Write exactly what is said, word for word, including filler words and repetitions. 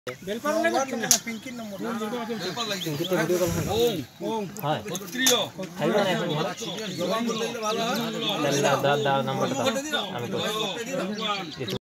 বেলপার লাগে না পিঙ্কি নম্বর বেলপার লাগে পিঙ্কি তো ভিডিও কল ওম ওম হয় ক্ষত্রিয় খাইবা না এখন জবান বললে ভালো হয় দাদা দাদা নাম্বারটা আমি